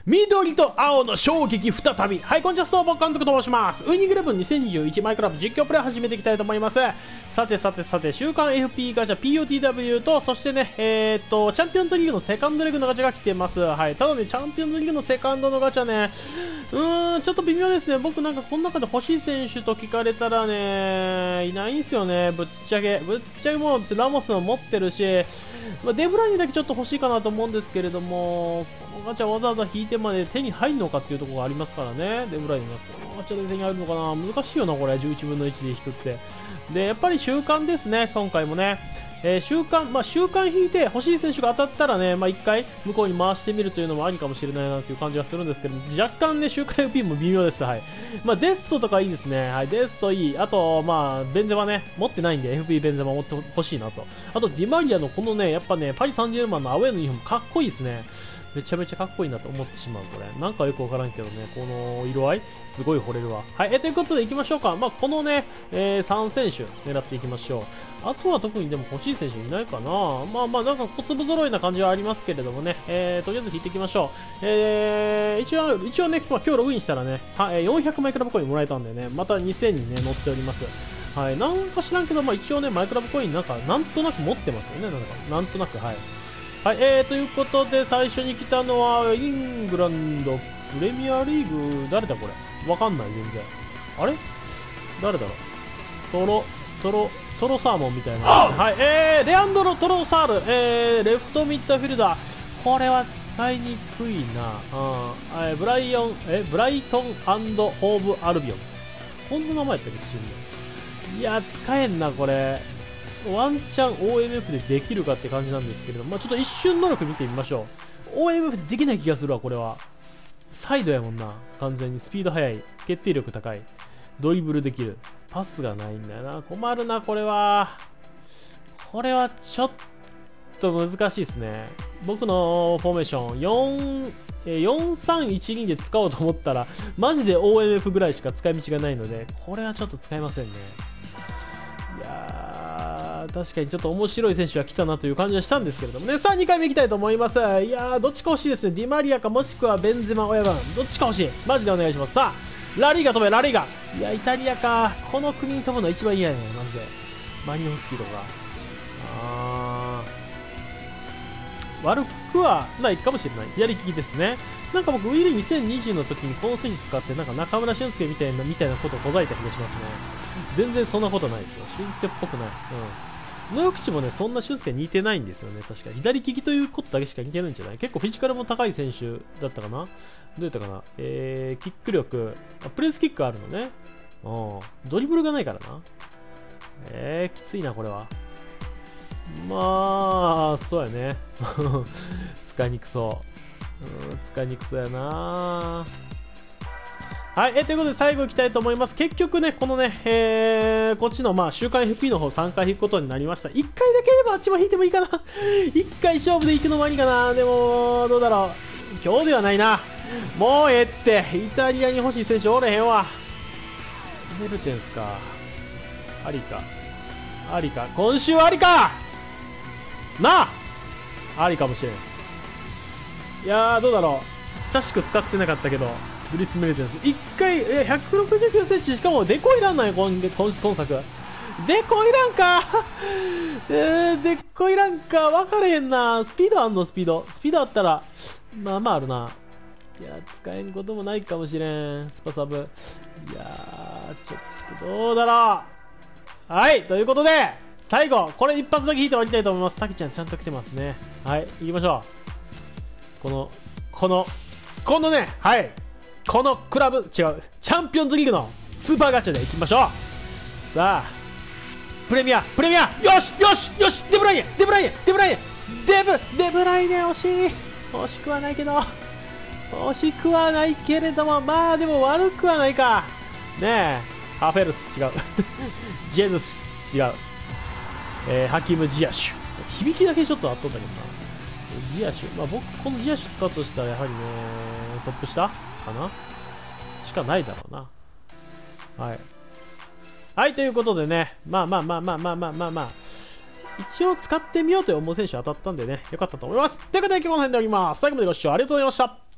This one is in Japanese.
緑と青の衝撃再び。はい、こんにちは、ストーボ監督と申します。ウイニングイレブン2021マイクラブ実況プレイ始めていきたいと思います。さて、週刊 FP ガチャ POTW と、そしてね、チャンピオンズリーグのセカンドレグのガチャが来てます。はい、ただね、チャンピオンズリーグのセカンドのガチャね、ちょっと微妙ですね。僕なんかこの中で欲しい選手と聞かれたらね、いないんですよね、ぶっちゃけもうラモスも持ってるし、デブライネだけちょっと欲しいかなと思うんですけれども、このガチャわざわざ引いてまで手に入るのかっていうところがありますからね、デブライネがこのガチャで手に入るのかな、難しいよな、これ、11分の1で引くって。で、やっぱり週間ですね、今回もね。週間引いて欲しい選手が当たったらね、1回向こうに回してみるというのもありかもしれないなという感じはするんですけど、若干ね、週間 FP も微妙です。はい。デストとかいいですね。はい、デストいい。あと、ベンゼマね、持ってないんで、FP ベンゼマ持ってほしいなと。あと、ディマリアのこのね、やっぱね、パリ・サンジェルマンのアウェーのユニフォームかっこいいですね。めちゃめちゃかっこいいなと思ってしまう、これ。なんかよくわからんけどね、この色合い、すごい惚れるわ。はい、ということで行きましょうか。このね、3選手狙っていきましょう。あとは特にでも欲しい選手いないかな。なんか小粒揃いな感じはありますけれどもね、とりあえず引いていきましょう。一応ね、今日ログインしたらね、400マイクラブコインもらえたんでね、また2000にね、載っております。はい、なんか知らんけど、一応ね、マイクラブコインなんとなく持ってますよね、なんとなく、はい。はい、ということで、最初に来たのは、イングランドプレミアリーグ、誰だこれわかんない、全然。あれ誰だろうトロサーモンみたいな。はい、レアンドロ・トロサール、レフトミッドフィルダー。これは使いにくいな。ブライトンホーブ・アルビオン。こんな名前やったっけ、チーム。いや、使えんな、これ。ワンチャン OMF でできるかって感じなんですけれども、ちょっと一瞬能力見てみましょう。OMF でできない気がするわ、これは。サイドやもんな、完全に。スピード速い。決定力高い。ドリブルできる。パスがないんだよな。困るな、これは。これはちょっと難しいですね。僕のフォーメーション、4-3-1-2で使おうと思ったら、マジで OMF ぐらいしか使い道がないので、これはちょっと使えませんね。いやー、確かにちょっと面白い選手が来たなという感じはしたんですけれどもね。さあ、2回目いきたいと思います。いやー、どっちか欲しいですね。ディマリアかもしくはベンゼマ・オヤバン。どっちか欲しい。マジでお願いします。さあ、ラリーガ飛べ、ラリーガ。いや、イタリアか。この国に飛ぶの一番嫌やねマジで。マリノフスキーとか。悪くはないかもしれない。左利きですね。なんか僕、ウィル2020の時にこの選手使って、なんか中村俊輔みたいなことをほざいた気がしますね。全然そんなことないですよ。俊輔っぽくない。能力値もね、そんな俊輔似てないんですよね。確か。左利きということだけしか似てないんじゃない？結構フィジカルも高い選手だったかな？どうやったかな？キック力。プレスキックあるのね。ドリブルがないからな。きついな、これは。そうやね。使いにくそう。使いにくそうやな。はい、ということで最後いきたいと思います。結局ね、このね、こっちの週間 FP の方3回引くことになりました。1回だければあっちも引いてもいいかな。1回勝負で行くのもありかな。でも、どうだろう。今日ではないな。もうええって。イタリアに欲しい選手おれへんわ。メルテンスか。ありか。今週はありかなありかもしれん。いやー、どうだろう。久しく使ってなかったけど。ブリス・メルテンス。1回、169センチ、しかもデコいらんのよ、今作。デコいらんかデコいらんか分かれへんな。スピードあんの、スピードあったら、あるな。いや、使えんこともないかもしれん。スパサブ。いやー、ちょっとどうだろう。はい、ということで、最後、これ一発だけ引いて終わりたいと思います。タキちゃんちゃんと来てますね。はい、行きましょう。このね、はい。このクラブ、違う、チャンピオンズリーグのスーパーガチャでいきましょう。さあ、プレミア、よしデブライネ惜しくはないけど、でも悪くはないか。ねえ、ハーフェルツ違う。ジェズス違う。ハキム・ジアシュ。響きだけちょっとあっとったけどな。ジアシュ。僕、このジアシュ使うとしたらやはりね、トップ下かなしかないだろうな。はい。はい、ということでね、一応使ってみようと思う選手当たったんでね、よかったと思います。ということで今日この辺でおります。最後までご視聴ありがとうございました。